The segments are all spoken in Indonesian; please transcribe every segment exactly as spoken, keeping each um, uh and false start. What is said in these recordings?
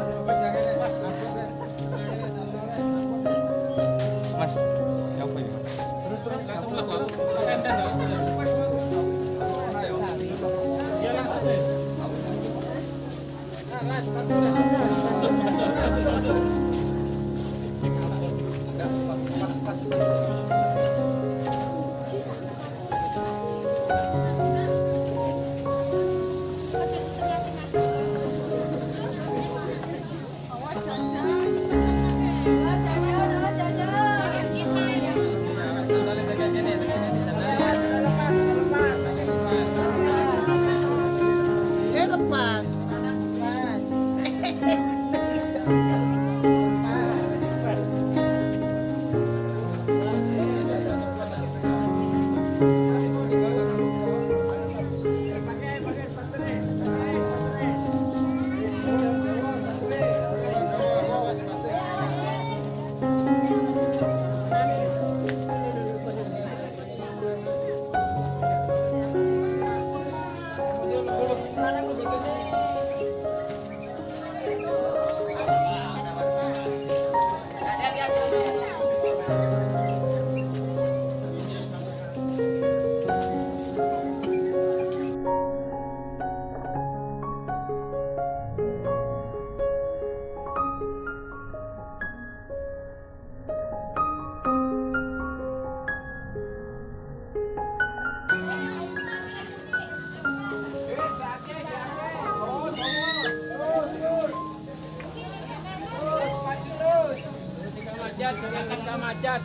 Mas, apa ini? Terus terus macet.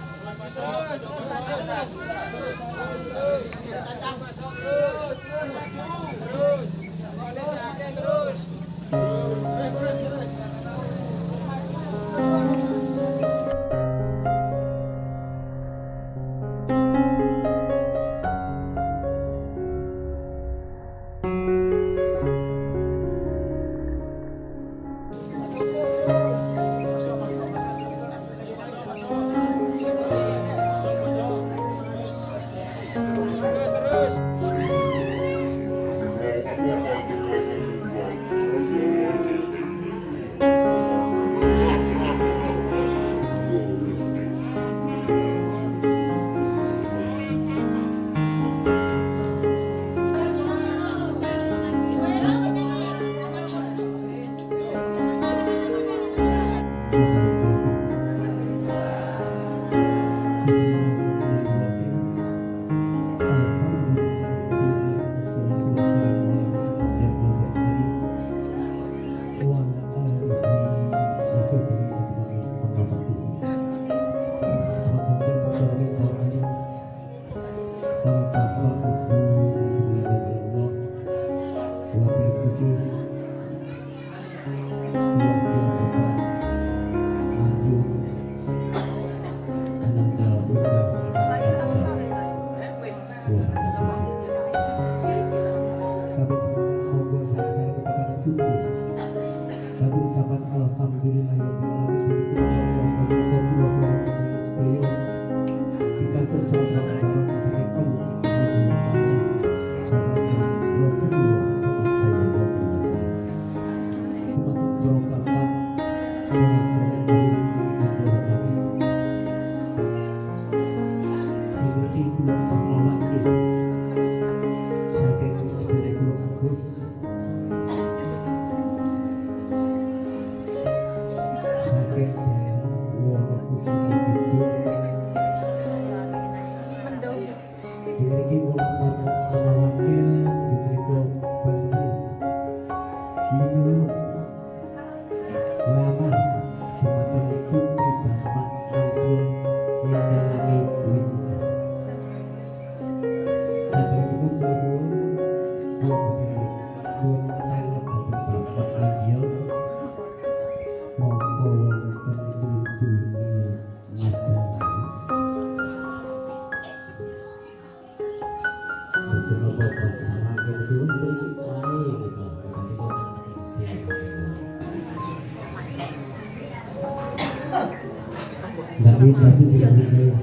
David berarti tidak boleh.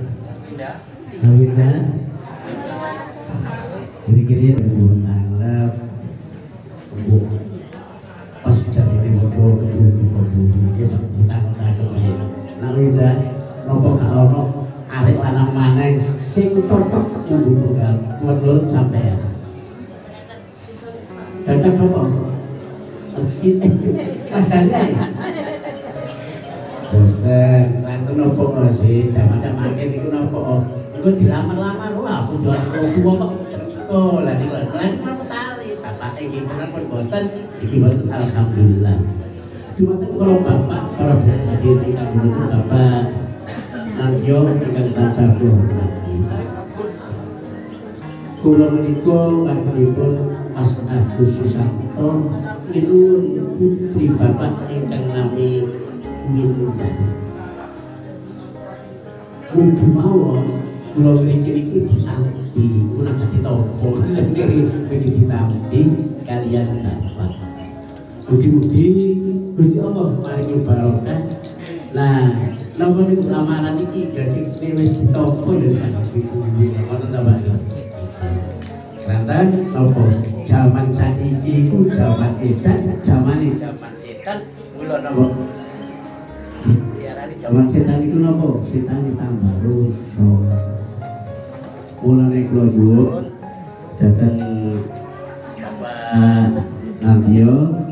Awinda. Kiri-kiri bu nanglap bu pas cari di motor itu Kata apa? Padahal boten, lanten nopo sih, zaman-zaman iki ku nopo? Iku dilamar-lamar wah aku jual tuwa kok cengko. Lah iki lan tari bapake iki pun boten, iki boten alhamdulillah. Cuma kalau bapak kalau saya hadir di kampung bapak Nanyo ingkang tansah kula kula menika kanggipun Mas Agus Susanto niku putri bapak ingkang nami Minda. Mugi mawon kula niki ditampi, kula dadi tokoh sendiri iki ditampi kalian bapak. Mugi-mugi Gusti Allah maringi barokah. Nah, napa niku lamaran iki dadi wis ditampa ya wonten ta Pak. Rantan napa jaman saiki ku jaman edan, jamane jaman setan kula napa diarani jaman setan iku napa? Setan tambah rusak. Mulane kula nyuwun dhateng Bapak Nantyo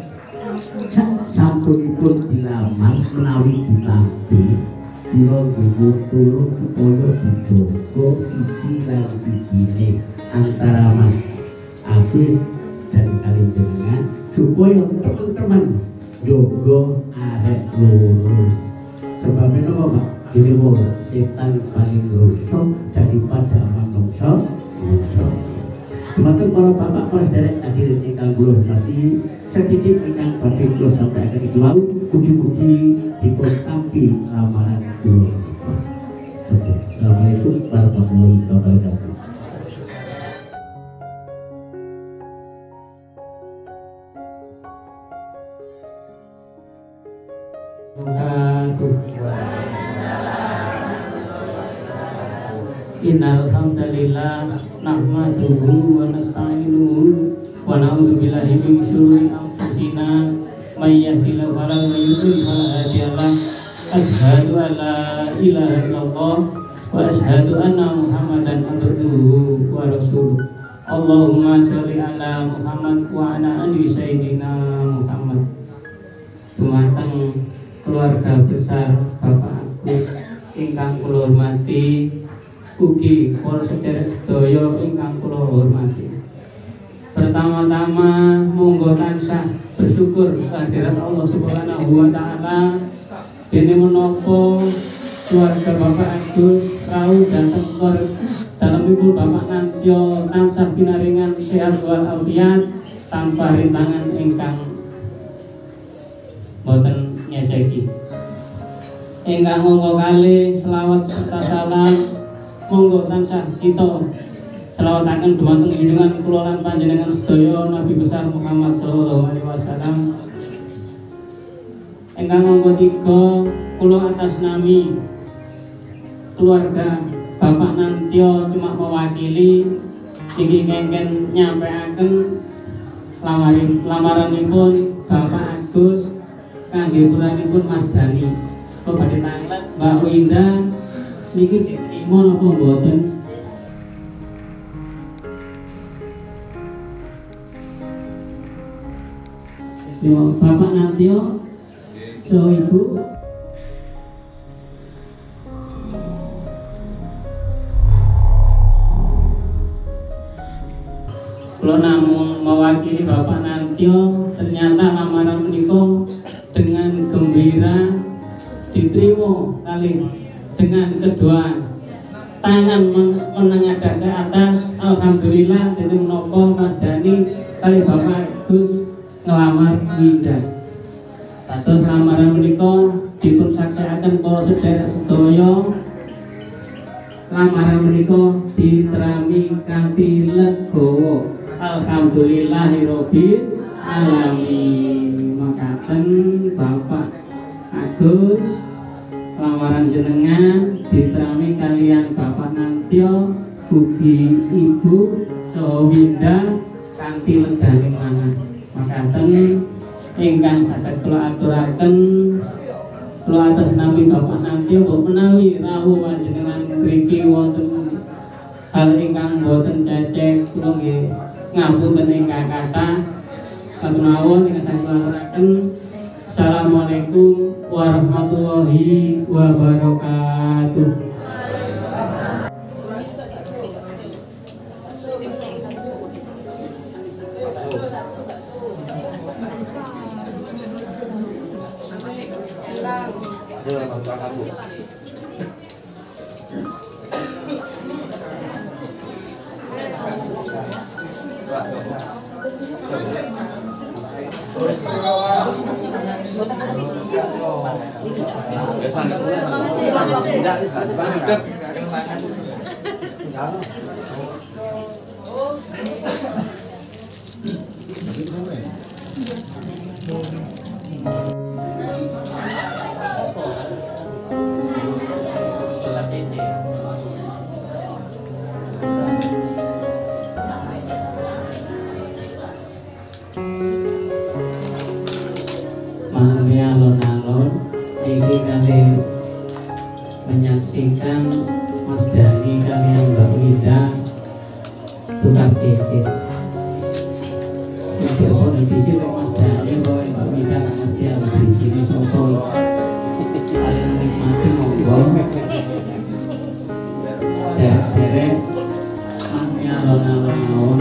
sampunipun dilamar menawi ditampi kula nggih tulung supaya dijogo siji lan sijine antara Mas Agus dan kalian jenengan supaya teman-teman jogo arek loro. Sebabnya apa Pak? Ini mau setan paling rusak daripada manungsa rusak. Teman-teman para bapak para derek hadirin ingkang kula hormati, sedikit ingkang badhe kula sampaikan iki wau mugi-mugi dipun tampi lamaran kula. Assalamualaikum warahmatullahi wabarakatuh. Innal hamdalillah nahmaduhu wa nasta'inuhu wa na'udzu billahi min syururi anfusina may yahdihillahu fala mudilla lahu wa hadiya lahu asyhadu an la ilaha illallah wa asyhadu anna muhammadan abduhu wa rasuluh. Allahumma sholli ala Muhammad wa ala ali sayyidina Muhammad. Dumateng keluarga besar Bapak Agus ingkang kula hormati, ugi para sedherek sedaya ingkang kula hormati. Pertama-tama monggo tansah bersyukur kehadirat Allah Subhanahu wa taala dene menapa keluarga Bapak Agus rauh dhateng dalemipun Bapak Nantyo tansah pinaringan sehat wal afiat tanpa rintangan ingkang boten nyeceki. Ingkang monggo kalih selawat serta salam monggo tansah kita selawataken dhumateng junjungan kula lan panjenengan sedaya Nabi besar Muhammad sallallahu alaihi wasallam. Ingkang monggo tiga kula atas nami keluarga Bapak Nantyo cuma mewakili iki kengken nyampaiaken lamaran lamaranipun Bapak Agus kangge pulanipun Mas Dani. Kok badhe tanglet Mbak Winda niki diterima napa mboten? Yo Bapak Nantyo, so Ibu. Kalau namun mewakili Bapak Nantyo, ternyata lamaran menika dengan gembira diterima kali dengan kedua tangan menengadah ke atas. Alhamdulillah jadi menapa Mas Dani kali Bapak Agus ngelamar Winda. Terus lamaran menika dipun saksiaken para sedherek sedaya. Lamaran menika diterami kanthi legowo. Alhamdulillahirabbil alamin. Makaten Bapak Agus lamaran jenengan diterami kalian Bapak Nantyo ugi Ibu Sowinda kanthi legane manah. Makaten ingkang saged kula aturaken kula atas nami Bapak Nantyo mbok menawi rawuh panjenengan mriki wonten hal ingkang boten cecek kula nggih ngapunten ingkang kathah Katunawon ingkang sampun aturaken. Assalamualaikum warahmatullahi wabarakatuh. Mami alon-alon iki kali menyaksikan Mas Dani kalian Mbak Wida tukar cicit. Sing ono di sini Mas Dani kok Mbak Wida kan mesti ada di sini sopo. Kalian nikmati monggo. Derek mami alon-alon mawon.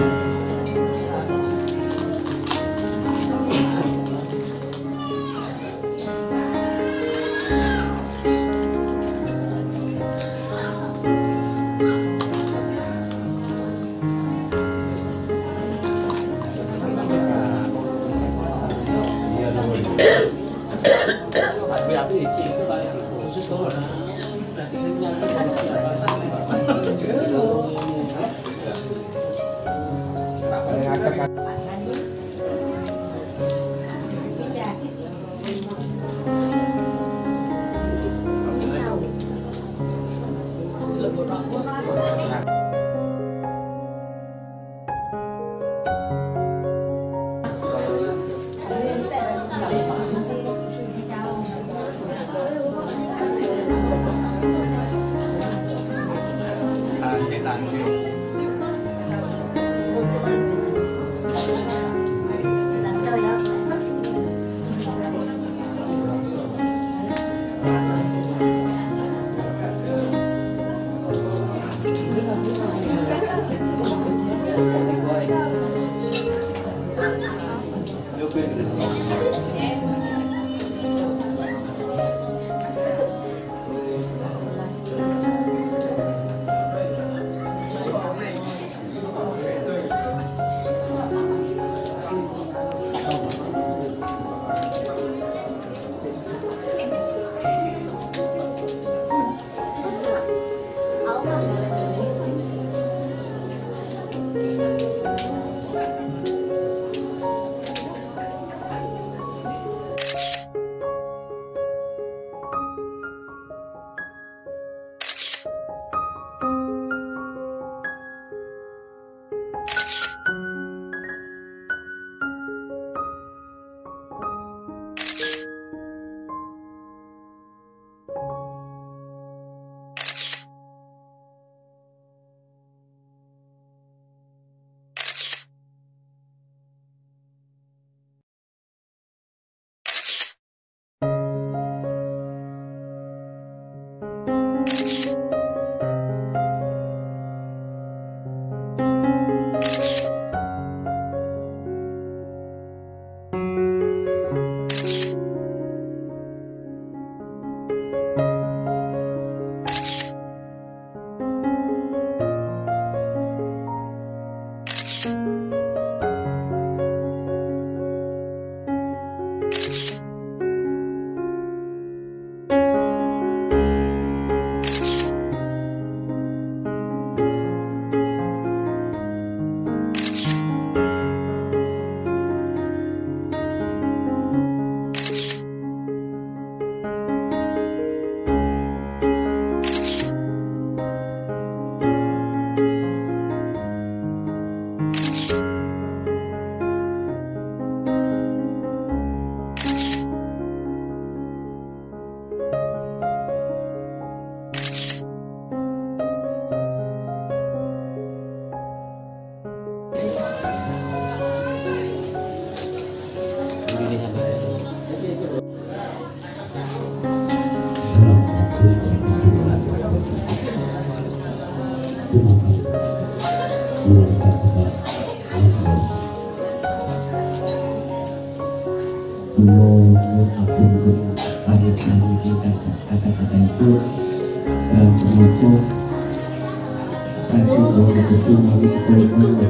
mohon ampun pada sami kata-kata itu dan semoga saya boleh berjumpa dengan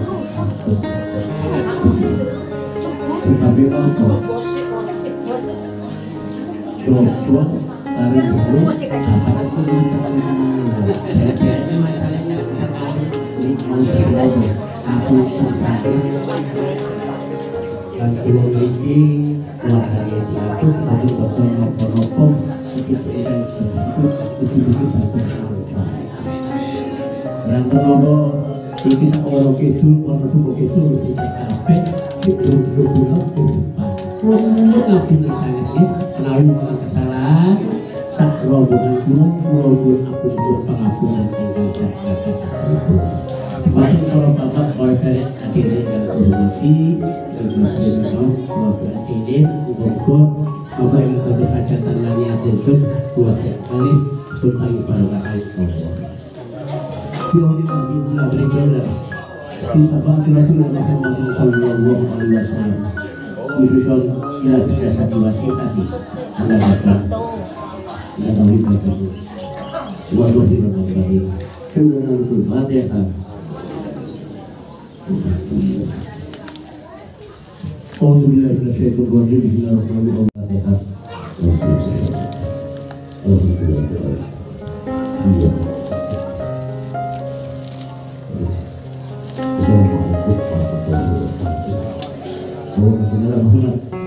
tetapi apa coba dari dulu apa sih kayaknya masalahnya sekali ini mau belajar aku susah dan pulau ini keluarga yang diatur tadi betul nopo-nopo begitu yang disebut begitu bagus dan nopo ini seorang itu orang tua itu tidak apa itu betul-betul kalau menurut aku misalnya kenali orang kesalahan tak rombongan gunung rombongan aku sebut pengakuan yang masuk kalau bapak boleh dari akhirnya yang berhenti dan berhenti kalau berhenti untuk bapak yang terus hajatan lagi itu buat kali tentang barokah Allah. Dia di pagi bulan berikutnya kisah bagi Rasulullah Muhammad Sallallahu Alaihi Wasallam. Khususon ya bisa satu wasiat tadi anda dapat anda tahu itu dua dua di dalam bagi sebenarnya itu mati ya. Alhamdulillah syaitan rajim bismillahirrahmanirrahim. Al-Fatihah. Alhamdulillah. Iya. Assalamualaikum warahmatullahi wabarakatuh.